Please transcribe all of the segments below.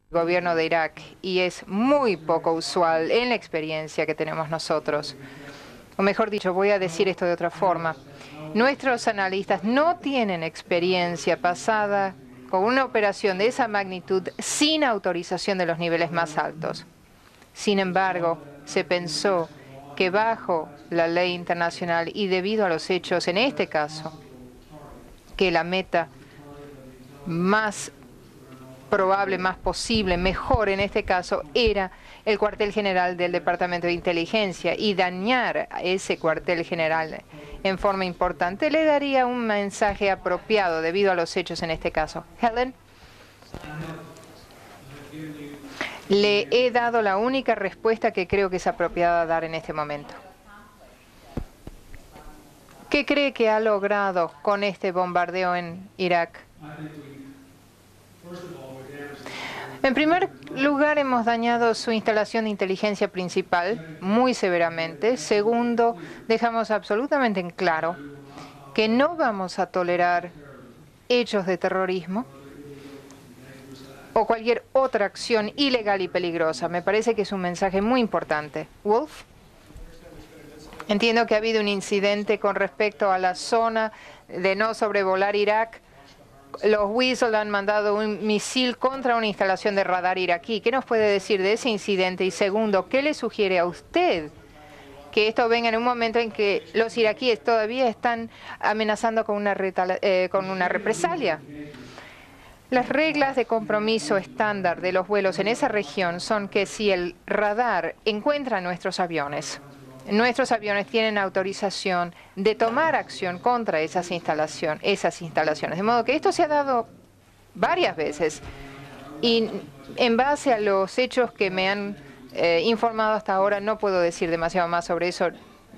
gobierno de Irak y es muy poco usual en la experiencia que tenemos nosotros. O mejor dicho, voy a decir esto de otra forma. Nuestros analistas no tienen experiencia pasada con una operación de esa magnitud sin autorización de los niveles más altos. Sin embargo, se pensó que bajo la ley internacional y debido a los hechos en este caso, que la meta más probable, más posible, mejor en este caso, era el cuartel general del Departamento de Inteligencia, y dañar a ese cuartel general en forma importante le daría un mensaje apropiado debido a los hechos en este caso. Helen, le he dado la única respuesta que creo que es apropiada dar en este momento. ¿Qué cree que ha logrado con este bombardeo en Irak? En primer lugar, hemos dañado su instalación de inteligencia principal muy severamente. Segundo, dejamos absolutamente en claro que no vamos a tolerar hechos de terrorismo o cualquier otra acción ilegal y peligrosa. Me parece que es un mensaje muy importante. Wolf, entiendo que ha habido un incidente con respecto a la zona de no sobrevolar Irak. Los Weasel han mandado un misil contra una instalación de radar iraquí. ¿Qué nos puede decir de ese incidente? Y segundo, ¿qué le sugiere a usted que esto venga en un momento en que los iraquíes todavía están amenazando con una represalia? Las reglas de compromiso estándar de los vuelos en esa región son que si el radar encuentra nuestros aviones tienen autorización de tomar acción contra esas instalaciones. De modo que esto se ha dado varias veces. Y en base a los hechos que me han informado hasta ahora, no puedo decir demasiado más sobre eso.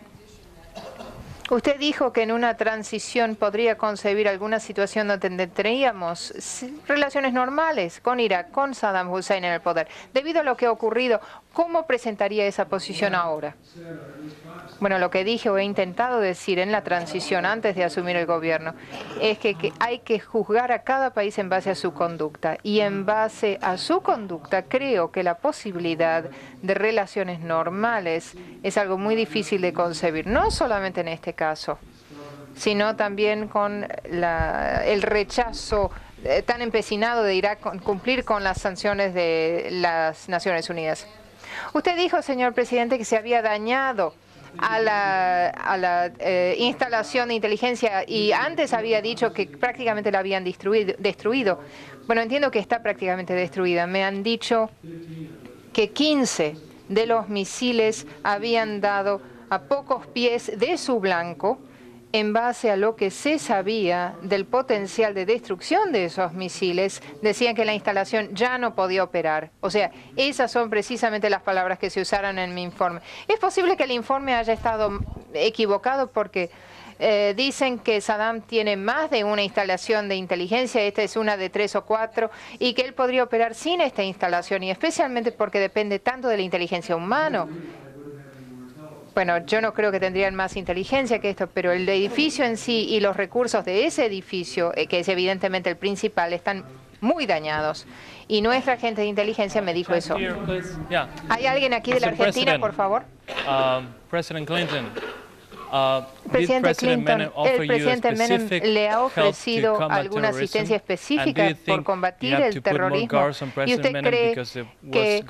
Usted dijo que en una transición podría concebir alguna situación donde tendríamos relaciones normales con Irak, con Saddam Hussein en el poder. Debido a lo que ha ocurrido, ¿cómo presentaría esa posición ahora? Bueno, lo que dije o he intentado decir en la transición antes de asumir el gobierno es que hay que juzgar a cada país en base a su conducta. Y en base a su conducta creo que la posibilidad de relaciones normales es algo muy difícil de concebir. No solamente en este caso, sino también con el rechazo tan empecinado de Irak con cumplir con las sanciones de las Naciones Unidas. Usted dijo, señor presidente, que se había dañado a la instalación de inteligencia y antes había dicho que prácticamente la habían destruido. Bueno, entiendo que está prácticamente destruida. Me han dicho que 15 de los misiles habían dado a pocos pies de su blanco en base a lo que se sabía del potencial de destrucción de esos misiles. Decían que la instalación ya no podía operar. O sea, esas son precisamente las palabras que se usaron en mi informe. Es posible que el informe haya estado equivocado porque dicen que Saddam tiene más de una instalación de inteligencia, esta es una de 3 o 4, y que él podría operar sin esta instalación, y especialmente porque depende tanto de la inteligencia humana. Bueno, yo no creo que tendrían más inteligencia que esto, pero el edificio en sí y los recursos de ese edificio, que es evidentemente el principal, están muy dañados. Y nuestra agente de inteligencia me dijo eso. ¿Hay alguien aquí de la Argentina, por favor? President Clinton. Presidente Clinton, el presidente Menem le ha ofrecido alguna asistencia específica por combatir el terrorismo. ¿Y usted cree que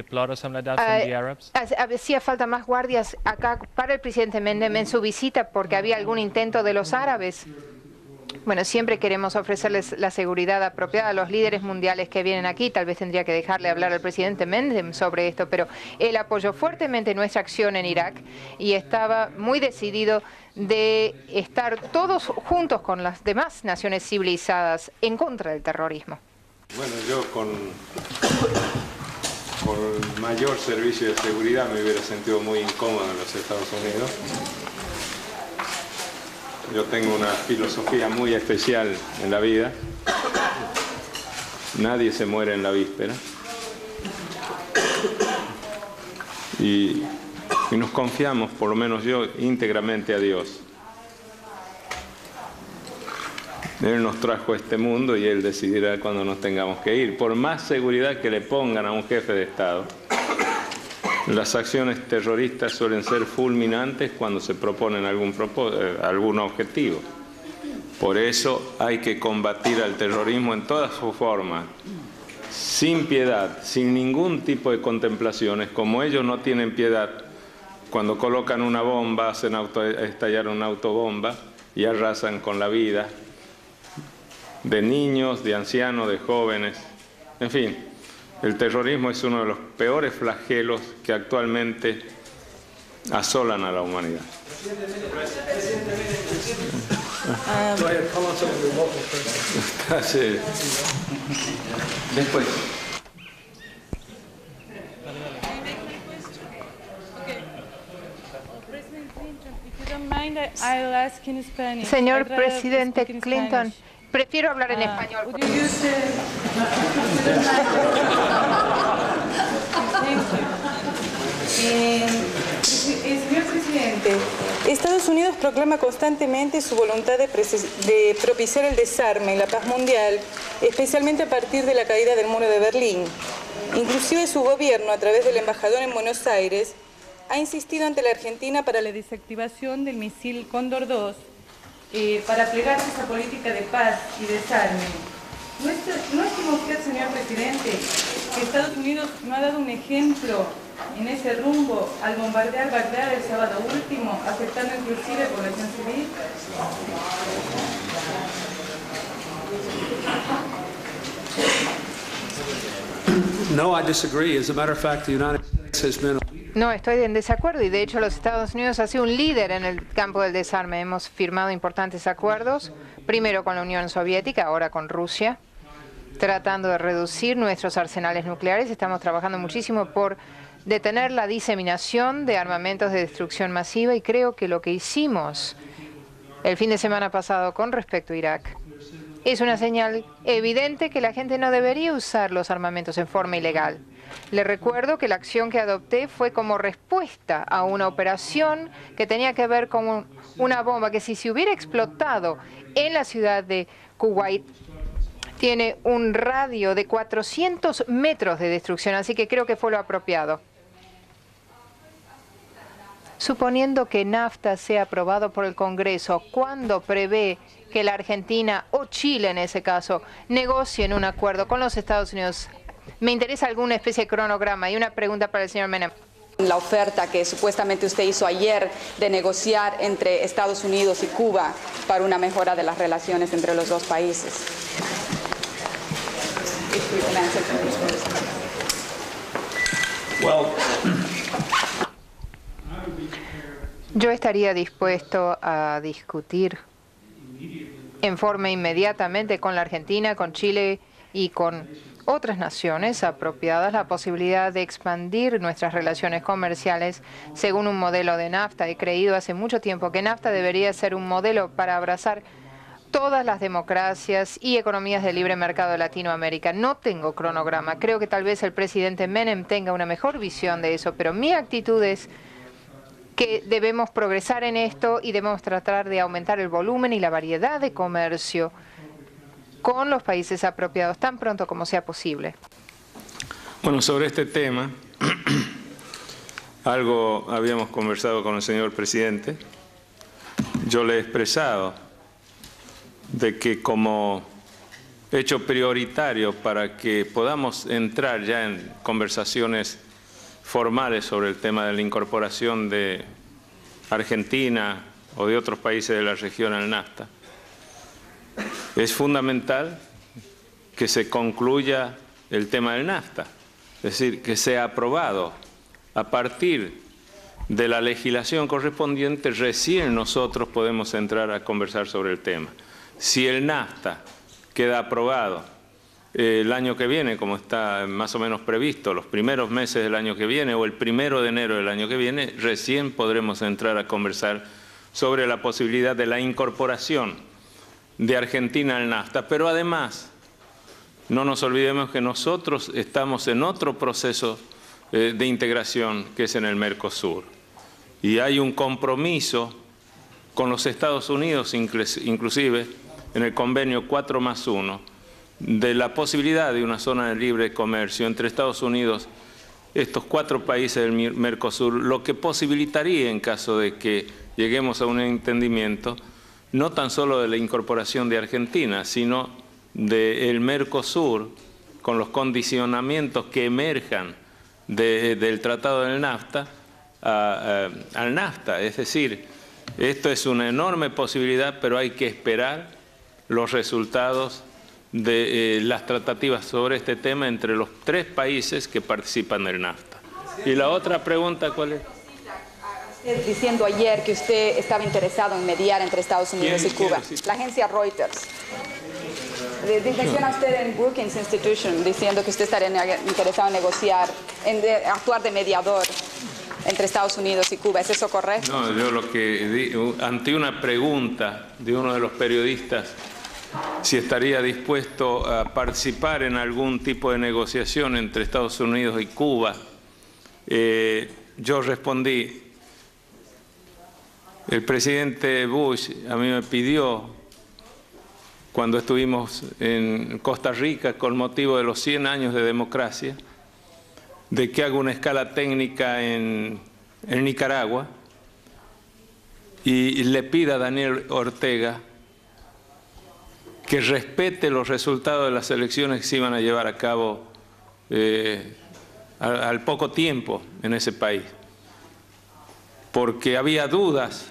hacía falta más guardias acá para el presidente Menem en su visita porque había algún intento de los árabes? Bueno, siempre queremos ofrecerles la seguridad apropiada a los líderes mundiales que vienen aquí. Tal vez tendría que dejarle hablar al presidente Menem sobre esto, pero él apoyó fuertemente nuestra acción en Irak y estaba muy decidido de estar todos juntos con las demás naciones civilizadas en contra del terrorismo. Bueno, yo con mayor servicio de seguridad me hubiera sentido muy incómodo en los Estados Unidos. Yo tengo una filosofía muy especial en la vida. Nadie se muere en la víspera. Y nos confiamos, por lo menos yo, íntegramente a Dios. Él nos trajo a este mundo y Él decidirá cuándo nos tengamos que ir. Por más seguridad que le pongan a un jefe de Estado, las acciones terroristas suelen ser fulminantes cuando se proponen algún objetivo. Por eso hay que combatir al terrorismo en todas sus formas, sin piedad, sin ningún tipo de contemplaciones. Como ellos no tienen piedad, cuando colocan una bomba, hacen estallar una autobomba y arrasan con la vida de niños, de ancianos, de jóvenes. En fin, el terrorismo es uno de los peores flagelos que actualmente asolan a la humanidad. Sí. Después. Señor presidente Clinton, prefiero hablar en español. Señor presidente, Estados Unidos proclama constantemente su voluntad de propiciar el desarme y la paz mundial, especialmente a partir de la caída del muro de Berlín. Inclusive su gobierno, a través del embajador en Buenos Aires, ha insistido ante la Argentina para la desactivación del misil Cóndor 2, para plegarse a esa política de paz y desarme. ¿No estima usted, señor presidente, que Estados Unidos no ha dado un ejemplo en ese rumbo al bombardear Bagdad el sábado último, afectando inclusive población civil? No, I disagree. As a matter of fact, the United States has been... No, estoy en desacuerdo y de hecho los Estados Unidos ha sido un líder en el campo del desarme. Hemos firmado importantes acuerdos, primero con la Unión Soviética, ahora con Rusia, tratando de reducir nuestros arsenales nucleares. Estamos trabajando muchísimo por detener la diseminación de armamentos de destrucción masiva y creo que lo que hicimos el fin de semana pasado con respecto a Irak es una señal evidente que la gente no debería usar los armamentos en forma ilegal. Le recuerdo que la acción que adopté fue como respuesta a una operación que tenía que ver con una bomba que si se hubiera explotado en la ciudad de Kuwait, tiene un radio de 400 metros de destrucción, así que creo que fue lo apropiado. Suponiendo que NAFTA sea aprobado por el Congreso, ¿cuándo prevé que la Argentina o Chile, en ese caso, negocien un acuerdo con los Estados Unidos? Me interesa alguna especie de cronograma. Y una pregunta para el señor Menem. La oferta que supuestamente usted hizo ayer de negociar entre Estados Unidos y Cuba para una mejora de las relaciones entre los dos países. Yo estaría dispuesto a discutir en forma inmediatamente con la Argentina, con Chile y con otras naciones apropiadas la posibilidad de expandir nuestras relaciones comerciales según un modelo de NAFTA. He creído hace mucho tiempo que NAFTA debería ser un modelo para abrazar todas las democracias y economías de libre mercado de Latinoamérica. No tengo cronograma. Creo que tal vez el presidente Menem tenga una mejor visión de eso, pero mi actitud es que debemos progresar en esto y debemos tratar de aumentar el volumen y la variedad de comercio con los países apropiados tan pronto como sea posible. Bueno, sobre este tema, algo habíamos conversado con el señor presidente. Yo le he expresado de que como hecho prioritario para que podamos entrar ya en conversaciones formales sobre el tema de la incorporación de Argentina o de otros países de la región al NAFTA, es fundamental que se concluya el tema del NAFTA, es decir, que sea aprobado. A partir de la legislación correspondiente, recién nosotros podemos entrar a conversar sobre el tema. Si el NAFTA queda aprobado el año que viene, como está más o menos previsto, los primeros meses del año que viene o el 1 de enero del año que viene, recién podremos entrar a conversar sobre la posibilidad de la incorporación de Argentina al NAFTA. Pero además, no nos olvidemos que nosotros estamos en otro proceso de integración que es en el Mercosur. Y hay un compromiso con los Estados Unidos inclusive en el convenio 4+1 de la posibilidad de una zona de libre comercio entre Estados Unidos, estos 4 países del Mercosur, lo que posibilitaría, en caso de que lleguemos a un entendimiento, no tan solo de la incorporación de Argentina, sino del Mercosur, con los condicionamientos que emerjan del Tratado del NAFTA, al NAFTA. Es decir, esto es una enorme posibilidad, pero hay que esperar los resultados de las tratativas sobre este tema entre los 3 países que participan del NAFTA. Y la otra pregunta, ¿cuál es? Diciendo ayer que usted estaba interesado en mediar entre Estados Unidos y Cuba. La agencia Reuters. Menciona usted en Brookings Institution diciendo que usted estaría interesado en negociar, en actuar de mediador entre Estados Unidos y Cuba. ¿Es eso correcto? No, yo lo que ante una pregunta de uno de los periodistas si estaría dispuesto a participar en algún tipo de negociación entre Estados Unidos y Cuba, yo respondí, el presidente Bush a mí me pidió, cuando estuvimos en Costa Rica con motivo de los 100 años de democracia, de que haga una escala técnica en Nicaragua y le pida a Daniel Ortega que respete los resultados de las elecciones que se iban a llevar a cabo al poco tiempo en ese país, porque había dudas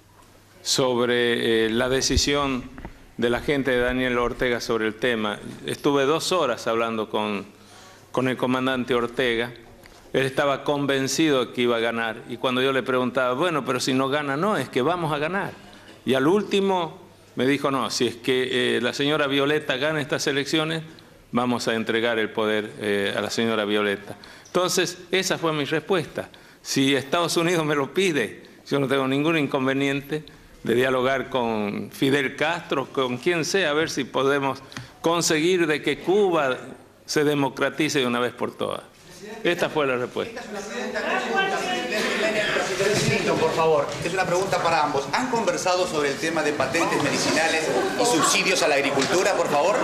sobre la decisión de la gente de Daniel Ortega sobre el tema. Estuve 2 horas hablando con el comandante Ortega. Él estaba convencido de que iba a ganar, y cuando yo le preguntaba, bueno, pero si no gana, no, es que vamos a ganar. Y al último me dijo, no, si es que la señora Violeta gana estas elecciones, vamos a entregar el poder a la señora Violeta. Entonces, esa fue mi respuesta. Si Estados Unidos me lo pide, yo no tengo ningún inconveniente de dialogar con Fidel Castro, con quien sea, a ver si podemos conseguir de que Cuba se democratice de una vez por todas. Esta fue la respuesta. Clinton, por favor, es una pregunta para ambos. ¿Han conversado sobre el tema de patentes medicinales y subsidios a la agricultura, por favor?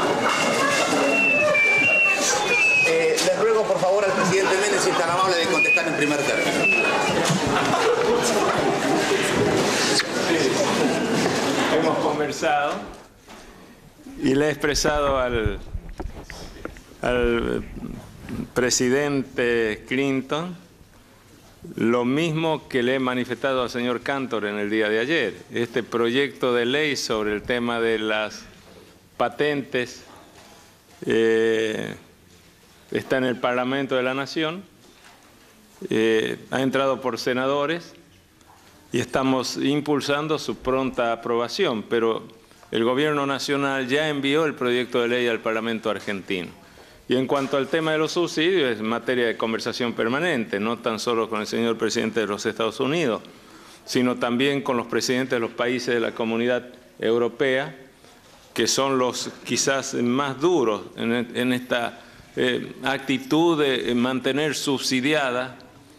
Les ruego, por favor, al presidente Menem, si es tan amable, de contestar en primer término. Hemos conversado y le he expresado al presidente Clinton lo mismo que le he manifestado al señor Cantor en el día de ayer. Este proyecto de ley sobre el tema de las patentes está en el Parlamento de la Nación, ha entrado por senadores y estamos impulsando su pronta aprobación, pero el Gobierno Nacional ya envió el proyecto de ley al Parlamento argentino. Y en cuanto al tema de los subsidios, es materia de conversación permanente, no tan solo con el señor presidente de los Estados Unidos, sino también con los presidentes de los países de la Comunidad Europea, que son los quizás más duros en esta actitud de mantener subsidiada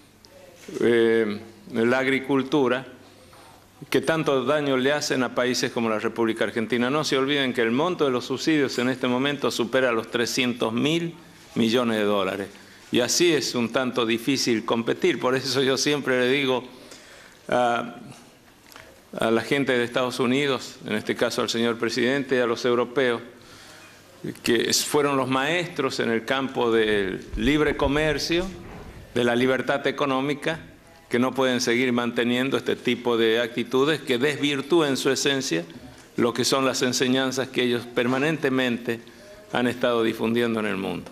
la agricultura, que tanto daño le hacen a países como la República Argentina. No se olviden que el monto de los subsidios en este momento supera los 300.000 millones de dólares. Y así es un tanto difícil competir. Por eso yo siempre le digo a la gente de Estados Unidos, en este caso al señor presidente y a los europeos, que fueron los maestros en el campo del libre comercio, de la libertad económica, que no pueden seguir manteniendo este tipo de actitudes que desvirtúen en su esencia lo que son las enseñanzas que ellos permanentemente han estado difundiendo en el mundo.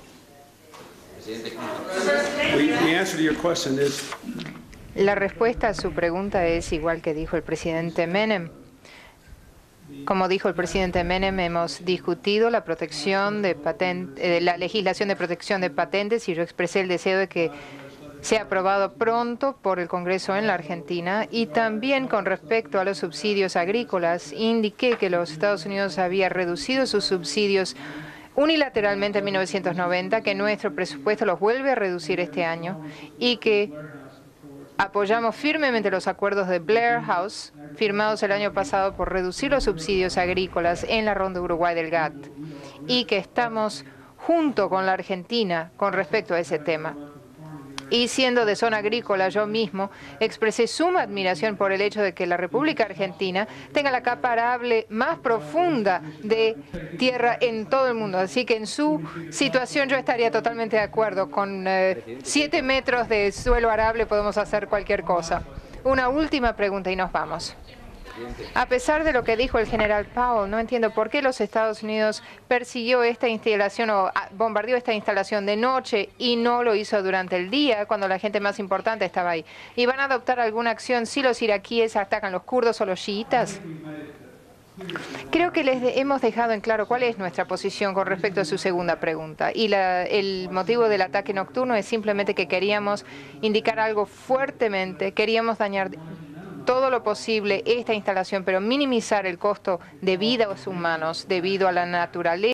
La respuesta a su pregunta es igual que dijo el presidente Menem. Como dijo el presidente Menem, hemos discutido la protección de la legislación de protección de patentes, y yo expresé el deseo de que sea aprobado pronto por el Congreso en la Argentina. Y también con respecto a los subsidios agrícolas, indiqué que los Estados Unidos había reducido sus subsidios unilateralmente en 1990, que nuestro presupuesto los vuelve a reducir este año y que Apoyamos firmemente los acuerdos de Blair House, firmados el año pasado por reducir los subsidios agrícolas en la ronda Uruguay del GATT, y que estamos junto con la Argentina con respecto a ese tema. Y siendo de zona agrícola, yo mismo expresé suma admiración por el hecho de que la República Argentina tenga la capa arable más profunda de tierra en todo el mundo. Así que en su situación yo estaría totalmente de acuerdo. Con 7 metros de suelo arable podemos hacer cualquier cosa. Una última pregunta y nos vamos. A pesar de lo que dijo el general Powell, no entiendo por qué los Estados Unidos persiguió esta instalación o bombardeó esta instalación de noche y no lo hizo durante el día, cuando la gente más importante estaba ahí. ¿Y van a adoptar alguna acción si los iraquíes atacan los kurdos o los chiitas? Creo que les hemos dejado en claro cuál es nuestra posición con respecto a su segunda pregunta. Y el motivo del ataque nocturno es simplemente que queríamos indicar algo fuertemente, queríamos dañar todo lo posible esta instalación, pero minimizar el costo de vidas humanos debido a la naturaleza